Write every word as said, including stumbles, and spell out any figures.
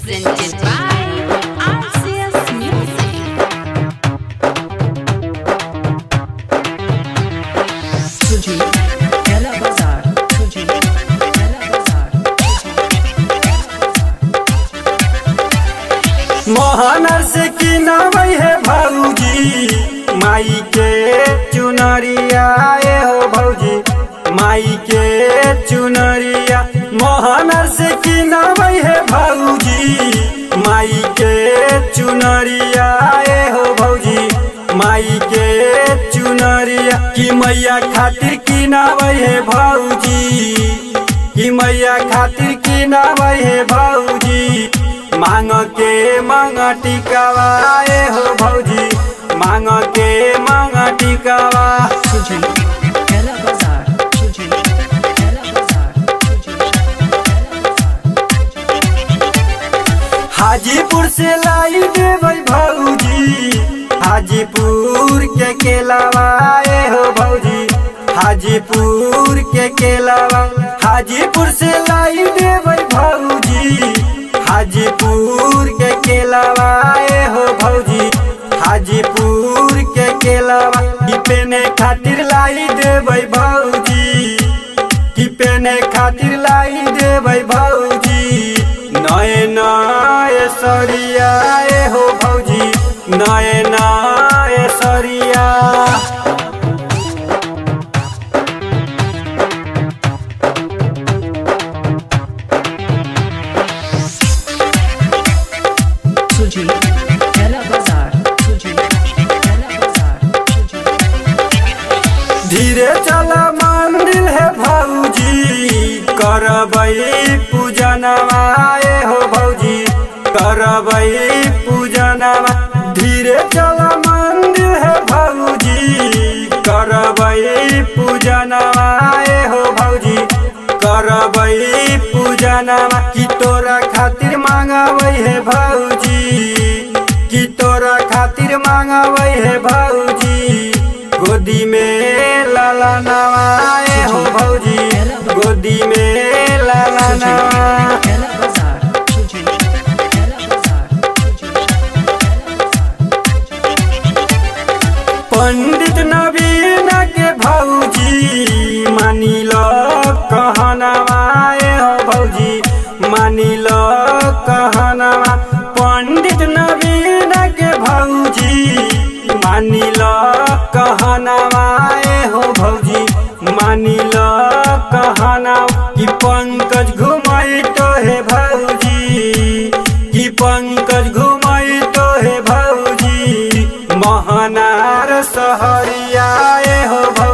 presented by R C S Music. Suji, Ella Bazaar, Suji, Ella Bazaar, मोहनर से की नावई है भौजी माई के चुनरिया आए हो भौजी माई के चुनरिया। मोहनर से की नावई है भौजी माई के चुनरिया आए हो भौजी माई के चुनरिया। की मैया खातिर की नावई है भौजी की मैया खातिर की नावई है भौजी मांग के मांग टिकावा आए हो भौजी मांग के मांग टिकावा। Suji, Ella Bazaar, Suji, Ella Bazaar, Suji, Ella Bazaar. Hajipur से लाई देवै भौजी हाजीपुर के केलावा आए हो भौजी हाजीपुर के केलावा। हाजीपुर से लाई देवै भौजी हाजीपुर के केलावा आए हो भौजी हाजीपुर के केलावा। की पेने खातिर लाई देवै भौजी की पेने खातिर लाई देवै भौजी नए नए सरिया आए हो भौजी नए नए सरिया। Suji, Ella Bazaar, Suji, Ella Bazaar, Suji. धीरे चला मंदिर है भौजी करबई पूजनवा आए हो भौजी करबई पूजनवा। धीरे चला मंदिर है भौजी करबई पूजनवा आए हो भौजी करबई पूजनवा। की तोरा खातिर मांगवई है भौजी की तोरा खातिर मांगवई है भौजी गोदी में लाला नवा आए हो भौजी गोदी में लाला नवा। Ella Bazaar, Suji, Ella Bazaar, Suji, Ella Bazaar. पंडित नवीन के भौजी मानी लो कहनवा आए हो भौजी मानी लो कहनवा। पंडित नवीन के भौजी मानी लो कहनवा आए हो भौजी मानी लो कहनवा। की पंकज घुमाई तो है भौजी की पंकज घुमाई तो है भौजी महनार सहरिया आए हो भौजी।